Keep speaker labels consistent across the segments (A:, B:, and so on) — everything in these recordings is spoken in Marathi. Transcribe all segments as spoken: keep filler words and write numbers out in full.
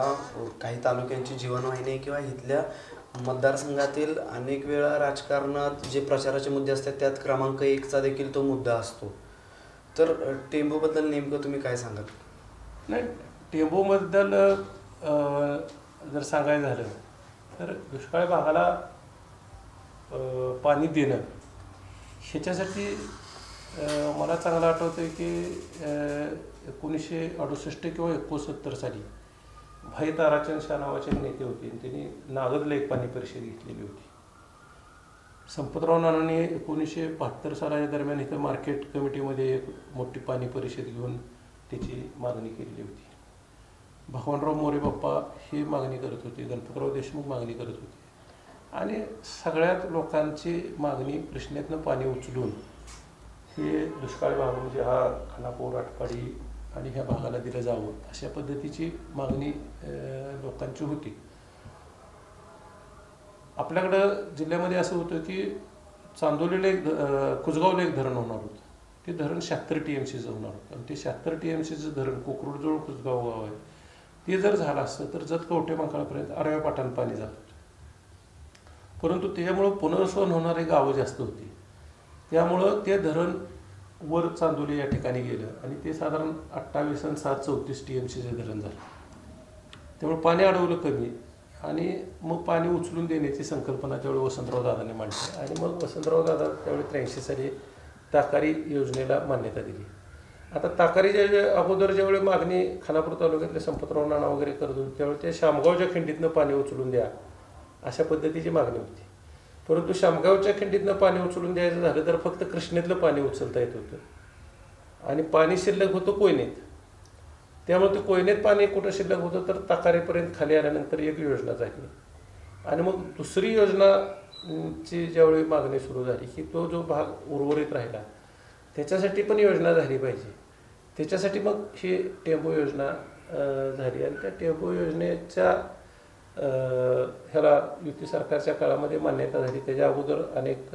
A: काही तालुक्यांची जीवनवाहिनी आहे किंवा इथल्या मतदारसंघातील अनेक वेळा राजकारणात जे प्रचाराचे मुद्दे असतात त्यात क्रमांक एकचा देखील तो मुद्दा असतो. तर टेंभूबद्दल नेमकं तुम्ही काय सांगाल?
B: नाही, टेंभूबद्दल जर सांगायचं झालं तर दुष्काळ भागाला पाणी देणं ह्याच्यासाठी मला चांगलं आठवतं आहे की एकोणीसशे अडुसष्ट किंवा एकोणसत्तर साली भाई ताराचंद शाह नावाचे नेते होते, त्यांनी नागदला एक पाणी परिषद घेतलेली होती. संपतराव नानांनी एकोणीसशे बहात्तर सालाच्या दरम्यान इथं मार्केट कमिटीमध्ये एक मोठी पाणी परिषद घेऊन त्याची मागणी केलेली होती. भगवानराव मोरे बाप्पा ही मागणी करत होते, गणपतराव देशमुख मागणी करत होते आणि सगळ्यात लोकांची मागणी कृष्णेतनं पाणी उचलून हे दुष्काळ भाग म्हणजे हा खानापूर, आटपाडी आणि ह्या भागाला दिलं जावं अशा पद्धतीची मागणी लोकांची होती. आपल्याकडं जिल्ह्यामध्ये असं होतं की चांदोलीला एक कुसगावला एक धरण होणार होतं. ते धरण शहात्तर टी एम सीचं होणार होतं आणि ते शहात्तर टी एम सीचं धरण कोकरूडजवळ कुसगाव गाव आहे, ते जर झालं असतं तर जत कवठे मंकाळापर्यंत आडव्या पाटानं पाणी जात होतं. परंतु त्याच्यामुळं पुनर्वसन होणारे गावं जास्त होती, त्यामुळं ते धरण वर चांदोली या ठिकाणी गेलं आणि ते साधारण अठ्ठावीस आणि सात चौतीस टी एम सीचं धरण झालं. त्यामुळे पाणी अडवलं कमी आणि मग पाणी उचलून देण्याची संकल्पना त्यावेळी वसंतराव दादांनी मांडली आणि मग वसंतराव दादा त्यावेळी त्र्याऐंशी साली ताकारी योजनेला मान्यता दिली. आता ताकारीच्या अगोदर ज्यावेळी मागणी खानापूर तालुक्यातले संपतराव नाना वगैरे करत होते त्यावेळी ते शामगावच्या खिंडीतनं पाणी उचलून द्या अशा पद्धतीची मागणी होती. परंतु शामगावच्या खिंडीतनं पाणी उचलून द्यायचं झालं तर फक्त कृष्णेतलं पाणी उचलता येत होतं आणि पाणी शिल्लक होतं कोयनेत. त्यामुळे ते कोयनेत पाणी कुठं शिल्लक होतं तर ताकारीपर्यंत खाली आल्यानंतर एक योजना झाली आणि मग दुसरी योजनाची ज्यावेळी मागणी सुरू झाली की तो जो भाग उर्वरित राहिला त्याच्यासाठी पण योजना झाली पाहिजे. त्याच्यासाठी मग ही टेंबू योजना झाली आणि त्या टेंबू योजनेच्या ह्याला युती सरकारच्या काळामध्ये मान्यता झाली. त्याच्या अगोदर अनेक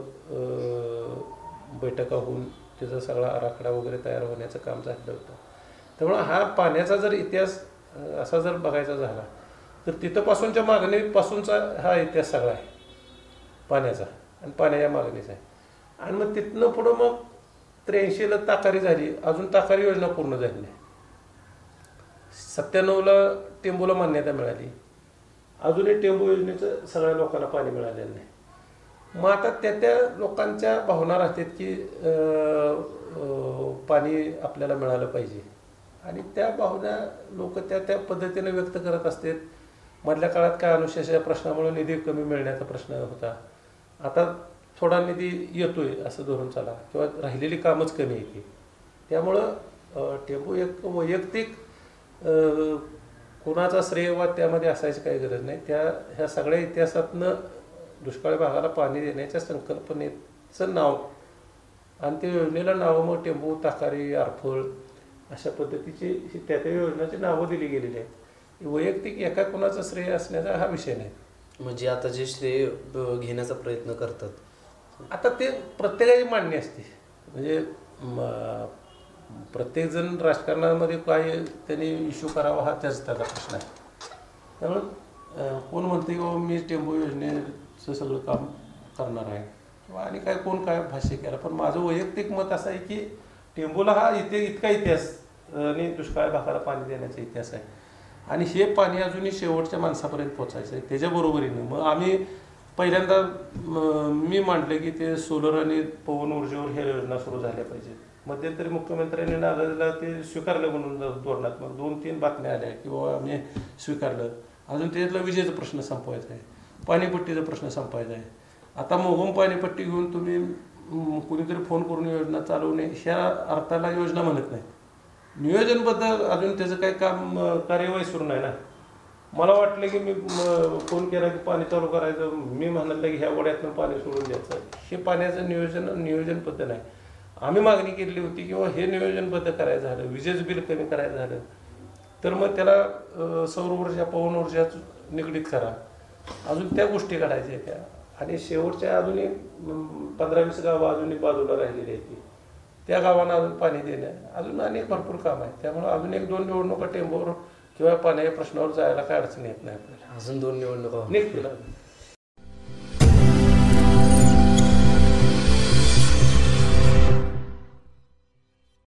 B: बैठका होऊन त्याचा सगळा आराखडा वगैरे तयार होण्याचं काम झालेलं होतं. त्यामुळं हा पाण्याचा जर इतिहास असा जर बघायचा झाला तर तिथंपासूनच्या मागणीपासूनचा हा इतिहास सगळा आहे पाण्याचा आणि पाण्याच्या मागणीचा आहे. आणि मग तिथनं पुढं मग त्र्याऐंशीला ताकारी झाली, अजून ताकारी योजना पूर्ण झाली नाही. सत्त्याण्णवला टेंबूला मान्यता मिळाली, अजूनही टेंबू योजनेचं सगळ्या लोकांना पाणी मिळालेलं नाही. मग आता त्या त्या लोकांच्या भावना राहतात की पाणी आपल्याला मिळालं पाहिजे आणि त्या भावना लोक त्या त्या पद्धतीने व्यक्त करत असतात. मधल्या काळात काय अनुशेष प्रश्नामुळे निधी कमी मिळण्याचा प्रश्न होता, आता थोडा निधी येतोय असं धरून चाला किंवा राहिलेली कामच कमी येते. त्यामुळं टेंबू एक वैयक्तिक कोणाचा श्रेयवाद त्यामध्ये असायची काही गरज नाही. त्या ह्या सगळ्या इतिहासातनं दुष्काळी भागाला पाणी देण्याच्या संकल्पनेचं नाव आणि त्या योजनेला नावं मग टेंबू, ताकारी, आरफळ अशा पद्धतीची त्या त्या योजनाची नावं दिली गेलेली आहेत. वैयक्तिक एका कोणाचा श्रेय असण्याचा हा विषय नाही.
A: म्हणजे आता जे श्रेय घेण्याचा प्रयत्न करतात
B: आता ते प्रत्येकाची मांडणी असते. म्हणजे प्रत्येकजण राजकारणामध्ये काय त्यांनी इश्यू करावा हा त्याच त्याचा प्रश्न आहे. त्यामुळं कोण म्हणते की बाबा मी टेंबू योजनेचं सगळं काम करणार आहे किंवा आणि काय कोण काय भाष्य केलं, पण माझं वैयक्तिक मत असं आहे की टेंबूला हा इथे इतका इतिहास आणि दुष्काळ भागाला पाणी देण्याचा इतिहास आहे आणि हे पाणी अजूनही शेवटच्या माणसापर्यंत पोचायचं आहे. त्याच्याबरोबरीनं मग आम्ही पहिल्यांदा मी मांडले की ते सोलर आणि पवन ऊर्जेवर ह्या योजना सुरू झाल्या पाहिजेत. मध्यंतरी मुख्यमंत्र्यांनी नागरिकला ते स्वीकारलं म्हणून धोरणात मग दोन तीन बातम्या आल्या की बाबा आम्ही स्वीकारलं. अजून त्याच्यातला विजेचा प्रश्न संपवायचा आहे, पाणीपट्टीचा प्रश्न संपवायचा आहे. आता मोगम पाणीपट्टी घेऊन तुम्ही कुणीतरी फोन करून योजना चालवणे ह्या अर्थाला योजना म्हणत नाही. नियोजनबद्ध अजून त्याचं काही काम कार्यवाही सुरू नाही ना. मला वाटलं की मी फोन केला की पाणी चालू करायचं, मी म्हणालं की ह्या वड्यातनं पाणी सोडून द्यायचं. हे पाण्याचं नियोजन नियोजनबद्ध नाही. आम्ही मागणी केलेली होती किंवा हे नियोजनबद्ध करायचं झालं, विजेचं बिल कमी करायचं झालं तर मग त्याला सौर ऊर्जा, पवन ऊर्जा निगडीत करा, अजून त्या गोष्टी काढायच्या त्या. आणि शेवटच्या अजूनही पंधरा वीस गावं अजूनही बाजूला राहिलेली आहेत, त्या गावांना अजून पाणी देणं अजून अनेक भरपूर काम आहे. त्यामुळे अजून एक दोन निवडणुका टेंबूवर किंवा पाण्याच्या प्रश्नावर जायला काय अडचण येत नाही आपल्याला.
A: अजून दोन निवडणुका होणार.
B: निघतील